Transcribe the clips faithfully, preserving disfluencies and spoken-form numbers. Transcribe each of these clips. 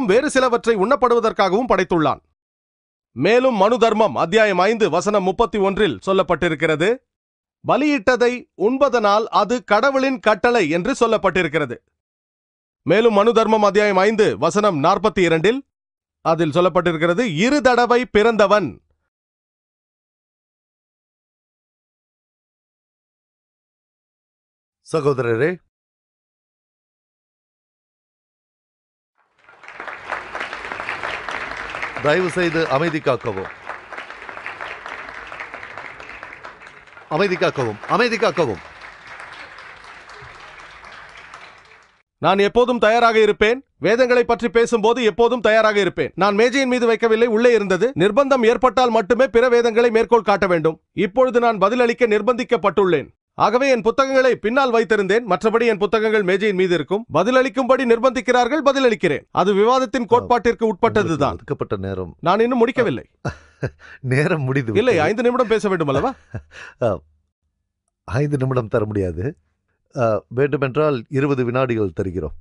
வேறு சிலவற்றை உண்ணப்படுவதற்காகவும் படைத்துள்ளான். மேலும் மனு தர்மம் அத்தியாயம் ஐந்து வசனம் முப்பத்தி ஒன்றில் சொல்லப்பட்டிருக்கிறது, பலியிட்டதை உண்பதனால் அது கடவுளின் கட்டளை என்று சொல்லப்பட்டிருக்கிறது. மேலும் மனு தர்மம் அத்தியாயம் ஐந்து வசனம் நாற்பத்தி இரண்டில் அதில் சொல்லப்பட்டிருக்கிறது, இரு தடவை பிறந்தவன் சகோதரரே, தயவு செய்து அமைதி காக்கவும், அமைதி காக்கவும், அமைதி காக்கவும். நான் எப்போதும் தயாராக இருப்பேன். வேதங்களை பற்றி பேசும்போது எப்போதும் தயாராக இருப்பேன். நான் மேஜையின் மீது வைக்கவில்லை, உள்ளே இருந்தது. நிர்பந்தம் ஏற்பட்டால் மட்டுமே பிற வேதங்களை மேற்கோள் காட்ட வேண்டும். இப்பொழுது நான் பதிலளிக்க நிர்பந்திக்கப்பட்டுள்ளேன். ஆகவே என் புத்தகங்களை பின்னால் வைத்திருந்தேன். மற்றபடி என் புத்தகங்கள் மேஜையின் மீது இருக்கும். பதிலளிக்கும்படி நிர்பந்திக்கிறார்கள், பதிலளிக்கிறேன். அது விவாதத்தின் கோட்பாட்டிற்கு உட்பட்டதுதான். ஒதுக்கப்பட்ட நேரம் நான் இன்னும் முடிக்கவில்லை. நேரம் முடிந்து இல்லை, ஐந்து நிமிடம் பேச வேண்டும் அல்லவா? ஐந்து நிமிடம் தர முடியாது. வேண்டுமென்றால் இருபது வினாடிகள் தருகிறோம்.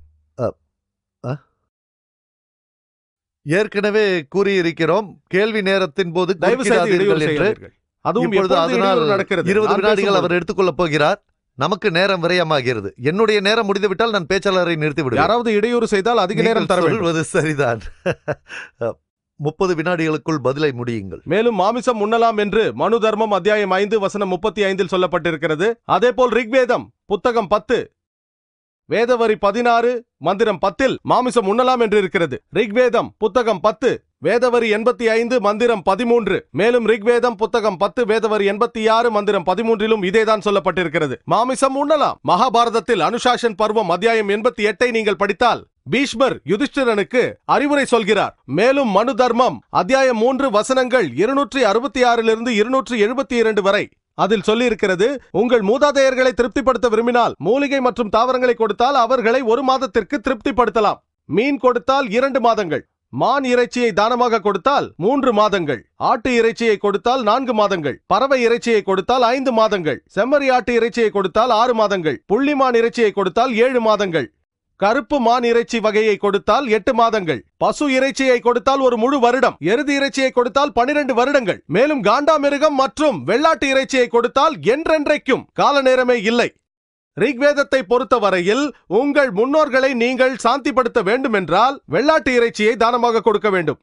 ஏற்கனவே கூறியிருக்கிறோம், கேள்வி நேரத்தின் போது குறுக்கிடாதீர்கள் என்று. அதுவும் இருபது வினாடிகள் அவர் எடுத்துக்கொள்ளப் போகிறார். நமக்கு நேரம் விரயமாகிறது. என்னுடைய நேரம் முடிந்துவிட்டால் நான் பேச்சாளரை நிறுத்திவிடுவேன். யாராவது இடையூறு செய்தால் அதிக நேரம் தர சொல்வது சரிதான். முப்பது வினாடிகளுக்குள் பதிலை முடியுங்கள். மேலும் மாமிசம் உண்ணலாம் என்று மனு தர்மம் அத்தியாயம் ஐந்து வசனம் முப்பத்தி ஐந்தில் சொல்லப்பட்டிருக்கிறது. அதே போல் ரிக்வேதம் புத்தகம் பத்து வேதவரி பதினாறு மந்திரம் பத்தில் மாமிசம் உண்ணலாம் என்று இருக்கிறது. ரிக்வேதம் புத்தகம் பத்து வேதவரி எண்பத்தி ஐந்து மந்திரம் பதிமூன்று. மேலும் ரிக்வேதம் புத்தகம் பத்து வேதவரி எண்பத்தி ஆறு மந்திரம் பதிமூன்றிலும் இதேதான் சொல்லப்பட்டிருக்கிறது, மாமிசம் உண்ணலாம். மகாபாரதத்தில் அனுசாசன் பருவம் அத்தியாயம் எண்பத்தி எட்டை நீங்கள் படித்தால் பீஷ்மர் யுதிஷ்டிரனுக்கு அறிவுரை சொல்கிறார். மேலும் மனு தர்மம் அத்தியாயம் மூன்று வசனங்கள் இருநூற்றி அறுபத்தி ஆறிலிருந்து இருநூற்றி எழுபத்தி இரண்டு வரை அதில் சொல்லி இருக்கிறது, உங்கள் மூதாதையர்களை திருப்திப்படுத்த விரும்பினால் மூலிகை மற்றும் தாவரங்களை கொடுத்தால் அவர்களை ஒரு மாதத்திற்கு திருப்திப்படுத்தலாம். மீன் கொடுத்தால் இரண்டு மாதங்கள், மான் இறைச்சியை தானமாக கொடுத்தால் மூன்று மாதங்கள், ஆட்டு இறைச்சியை கொடுத்தால் நான்கு மாதங்கள், பறவை இறைச்சியை கொடுத்தால் ஐந்து மாதங்கள், செம்மறி ஆட்டு இறைச்சியை கொடுத்தால் ஆறு மாதங்கள், புள்ளிமான் இறைச்சியை கொடுத்தால் ஏழு மாதங்கள், கருப்பு மான் இறைச்சி வகையை கொடுத்தால் எட்டு மாதங்கள், பசு இறைச்சியை கொடுத்தால் ஒரு முழு வருடம், எருது இறைச்சியை கொடுத்தால் பனிரெண்டு வருடங்கள், மேலும் காண்டாமிருகம் மற்றும் வெள்ளாட்டு இறைச்சியை கொடுத்தால் என்றென்றைக்கும் கால நேரமே இல்லை. ரிக்வேதத்தை பொறுத்தவரையில் உங்கள் முன்னோர்களை நீங்கள் சாந்திப்படுத்த வேண்டும் என்றால் வெள்ளாட்டு இறைச்சியை தானமாக கொடுக்க வேண்டும்.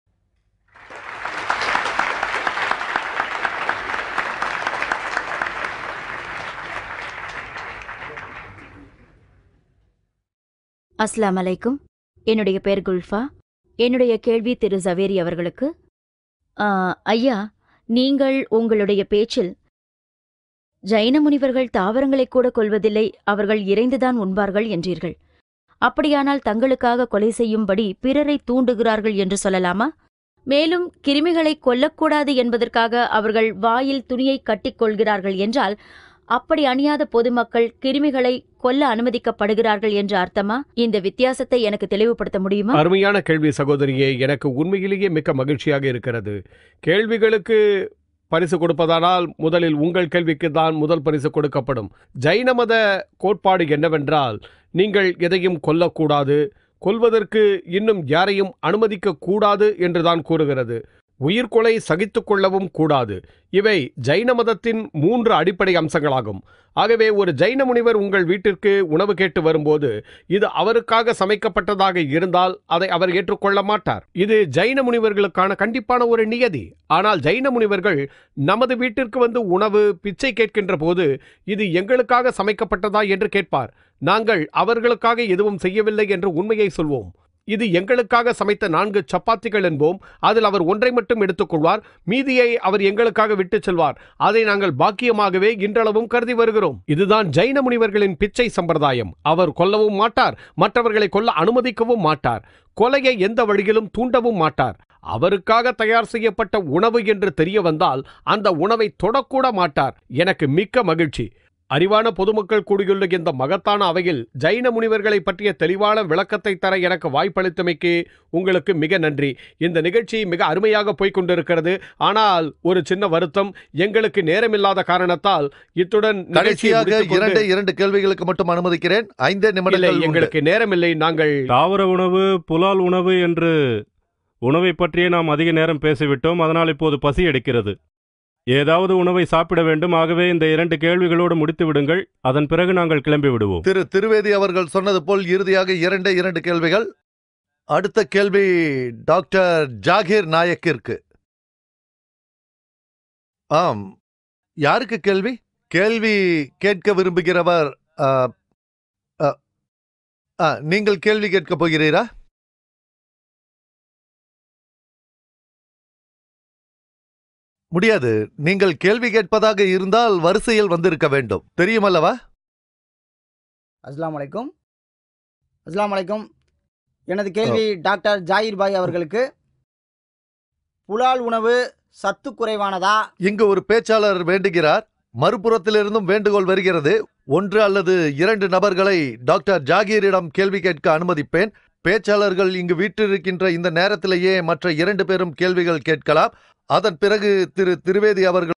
அஸ்லாம் அலைக்கும். என்னுடைய பெயர் குல்ஃபா. என்னுடைய கேள்வி திரு ஜவேரி அவர்களுக்கு. ஐயா, நீங்கள் உங்களுடைய பேச்சில் ஜைன முனிவர்கள் தாவரங்களை கூட கொல்வதில்லை, அவர்கள் இறைந்துதான் உண்பார்கள் என்றீர்கள். அப்படியானால் தங்களுக்காக கொலை செய்யும்படி பிறரை தூண்டுகிறார்கள் என்று சொல்லலாமா? மேலும் கிருமிகளை கொல்லக்கூடாது என்பதற்காக அவர்கள் வாயில் துணியை கட்டிக் கொள்கிறார்கள் என்றால் அப்படி அணியாத பொதுமக்கள் கிருமிகளை கொல்ல அனுமதிக்கப்படுகிறார்கள் என்று அர்த்தமா? இந்த வித்தியாசத்தை எனக்கு தெளிவுபடுத்த முடியுமா? அருமையான கேள்வி சகோதரியே. எனக்கு உண்மையிலேயே மிக்க மகிழ்ச்சியாக இருக்கிறது. கேள்விகளுக்கு பரிசு கொடுப்பதானால் முதலில் உங்கள் கேள்விக்கு தான் முதல் பரிசு கொடுக்கப்படும். ஜைன மத கோட்பாடு என்னவென்றால், நீங்கள் எதையும் கொல்லக்கூடாது, கொல்வதற்கு இன்னும் யாரையும் அனுமதிக்க கூடாது என்றுதான் கூறுகிறது. உயிர்கொலை சகித்துக் கொள்ளவும் கூடாது. இவை ஜைன மதத்தின் மூன்று அடிப்படை அம்சங்களாகும். ஆகவே ஒரு ஜைன முனிவர் உங்கள் வீட்டிற்கு உணவு கேட்டு வரும்போது இது அவருக்காக சமைக்கப்பட்டதாக இருந்தால் அதை அவர் ஏற்றுக்கொள்ள மாட்டார். இது ஜைன முனிவர்களுக்கான கண்டிப்பான ஒரு நியதி. ஆனால் ஜைன முனிவர்கள் நமது வீட்டிற்கு வந்து உணவு பிச்சை கேட்கின்ற போது இது எங்களுக்காக சமைக்கப்பட்டதா என்று கேட்பார். நாங்கள் அவர்களுக்காக எதுவும் செய்யவில்லை என்று உண்மையை சொல்வோம். இது எங்களுக்காக சமைத்த நான்கு சப்பாத்திகள் என்போம். அதில் அவர் ஒன்றை மட்டும் எடுத்துக்கொள்வார், மீதியை அவர் எங்களுக்காக விட்டு செல்வார். அதை நாங்கள் பாக்கியமாகவே இன்றளவும் கருதி வருகிறோம். இதுதான் ஜைன முனிவர்களின் பிச்சை சம்பிரதாயம். அவர் கொல்லவும் மாட்டார், மற்றவர்களை கொல்ல அனுமதிக்கவும் மாட்டார், கொலையை எந்த வழியிலும் தூண்டவும் மாட்டார். அவருக்காக தயார் செய்யப்பட்ட உணவு என்று தெரிய வந்தால் அந்த உணவை தொடக்கூட மாட்டார். எனக்கு மிக்க மகிழ்ச்சி. அறிவான பொதுமக்கள் கூடியுள்ள இந்த மகத்தான அவையில் ஜைன முனிவர்களை பற்றிய தெளிவான விளக்கத்தை தர எனக்கு வாய்ப்பளித்தமைக்கு உங்களுக்கு மிக நன்றி. இந்த நிகழ்ச்சி மிக அருமையாக போய்கொண்டிருக்கிறது. ஆனால் ஒரு சின்ன வருத்தம், எங்களுக்கு நேரமில்லாத காரணத்தால் இத்துடன் கடைசியாக இரண்டு இரண்டு கேள்விகளுக்கு மட்டும் அனுமதிக்கிறேன். ஐந்தே நிமிடங்கள். எங்களுக்கு நேரமில்லை. நாங்கள் தாவர உணவு, புலால் உணவு என்று உணவை பற்றியே நாம் அதிக நேரம் பேசிவிட்டோம். அதனால் இப்போது பசி எடுக்கிறது. ஏதாவது உணவை சாப்பிட வேண்டும். ஆகவே இந்த இரண்டு கேள்விகளோடு முடித்து விடுங்கள். அதன் பிறகு நாங்கள் கிளம்பி விடுவோம். திரு திருவேதி அவர்கள் சொன்னது போல் இறுதியாக இரண்டே இரண்டு கேள்விகள். அடுத்த கேள்வி டாக்டர் ஜாகிர் நாயக்கிற்கு. ஆம், யாருக்கு கேள்வி? கேள்வி கேட்க விரும்புகிறவர் ஆ, ஆ, ஆ, நீங்கள் கேள்வி கேட்க போகிறீரா? முடியாது. நீங்கள் கேள்வி கேட்பதாக இருந்தால் வரிசையில் வந்திருக்க வேண்டும். தெரியுமல்லவா? அஸ்ஸலாமு அலைக்கும். அஸ்ஸலாமு அலைக்கும். எனது கேள்வி டாக்டர் ஜாகிர் பாய் அவர்களுக்கு. புலால் உணவு சத்து குறைவானதா? இங்கு ஒரு பேச்சாளர் வேண்டுகிறார். மறுபுறத்திலிருந்தும் வேண்டுகோள் வருகிறது. ஒன்று அல்லது இரண்டு நபர்களை டாக்டர் ஜாகீரிடம் கேள்வி கேட்க அனுமதிப்பேன். பேச்சாளர்கள் இங்கு வீற்றிருக்கின்ற இந்த நேரத்திலேயே மற்ற இரண்டு பேரும் கேள்விகள் கேட்கலாம். அதன் பிறகு திரு திருவேதி அவர்கள்